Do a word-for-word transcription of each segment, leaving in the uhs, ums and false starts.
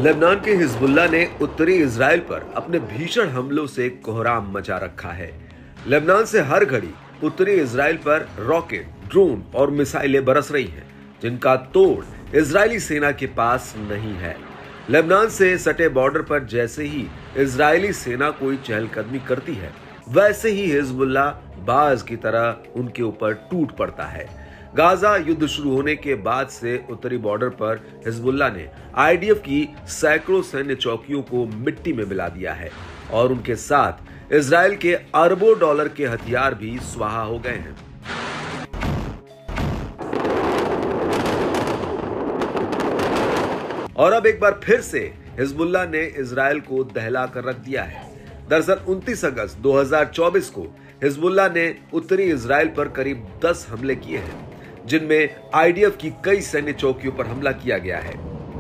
Lebanon के Hezbollah ने उत्तरी इजराइल पर अपने भीषण हमलों से कोहराम मचा रखा है। लेबनान से हर घड़ी उत्तरी इजराइल पर रॉकेट, ड्रोन और मिसाइलें बरस रही हैं, जिनका तोड़ इजरायली सेना के पास नहीं है। लेबनान से सटे बॉर्डर पर जैसे ही इजरायली सेना कोई चहलकदमी करती है, वैसे ही हिजबुल्लाह बाज की तरह उनके ऊपर टूट पड़ता है। गाजा युद्ध शुरू होने के बाद से उत्तरी बॉर्डर पर हिजबुल्लाह ने आईडीएफ की सैकड़ों सैन्य चौकियों को मिट्टी में मिला दिया है और उनके साथ इजराइल के अरबों डॉलर के हथियार भी स्वाहा हो गए हैं। और अब एक बार फिर से हिजबुल्लाह ने इजराइल को दहला कर रख दिया है। दरअसल उनतीस अगस्त दो हज़ार चौबीस को हिजबुल्लाह ने उत्तरी इजराइल पर करीब दस हमले किए हैं, जिनमें आईडीएफ की कई सैन्य चौकियों पर हमला किया गया है।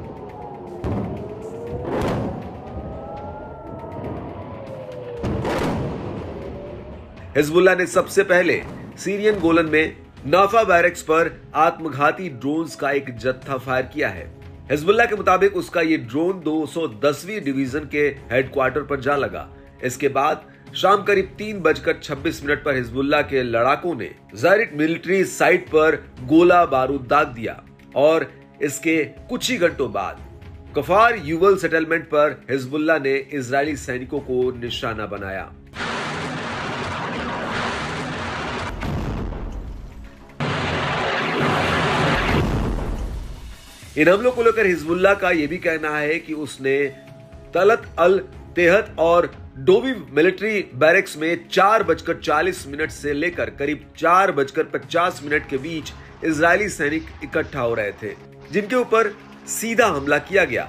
हिजबुल्लाह ने सबसे पहले सीरियन गोलन में नाफा बैरक्स पर आत्मघाती ड्रोन्स का एक जत्था फायर किया है। हिजबुल्लाह के मुताबिक उसका ये ड्रोन दो सौ दसवीं डिवीजन के हेडक्वार्टर पर जा लगा। इसके बाद शाम करीब तीन बजकर छब्बीस मिनट पर हिजबुल्लाह के लड़ाकों ने ज़ायरिट मिलिट्री साइट पर गोला बारूद दाग दिया और इसके कुछ ही घंटों बाद कफार युवल सेटलमेंट पर हिजबुल्लाह ने इजरायली सैनिकों को निशाना बनाया। इन हमलों को लेकर हिजबुल्लाह का यह भी कहना है कि उसने तलत अल तेहत और डोवी मिलिट्री बैरक्स में चार बजकर चालीस मिनट से लेकर करीब चार बजकर पचास मिनट के बीच इजरायली सैनिक इकट्ठा हो रहे थे, जिनके ऊपर सीधा हमला किया गया।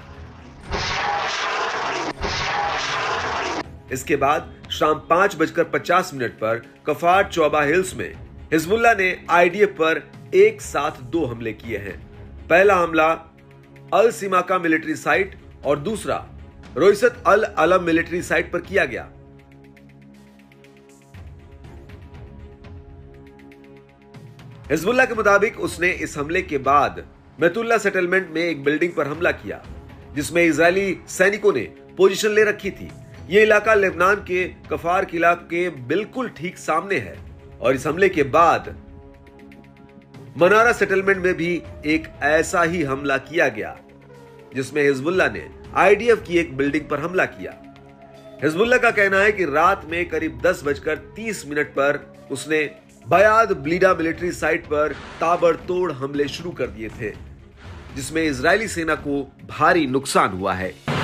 इसके बाद शाम पांच बजकर पचास मिनट पर कफार चौबा हिल्स में हिजबुल्लाह ने आईडीएफ पर एक साथ दो हमले किए हैं। पहला हमला अल सिमाका मिलिट्री साइट और दूसरा रोइसत अल अलम मिलिट्री साइट पर किया गया। हिजबुल्लाह के मुताबिक उसने इस हमले के बाद मेतुल्ला सेटलमेंट में एक बिल्डिंग पर हमला किया, जिसमें इजरायली सैनिकों ने पोजीशन ले रखी थी। यह इलाका लेबनान के कफार किला के बिल्कुल ठीक सामने है और इस हमले के बाद मनारा सेटलमेंट में भी एक ऐसा ही हमला किया गया, जिसमें हिजबुल्लाह ने आईडीएफ की एक बिल्डिंग पर हमला किया। हिजबुल्लाह का कहना है कि रात में करीब दस बजकर तीस मिनट पर उसने बयाद ब्लीडा मिलिट्री साइट पर ताबड़तोड़ हमले शुरू कर दिए थे, जिसमें इजरायली सेना को भारी नुकसान हुआ है।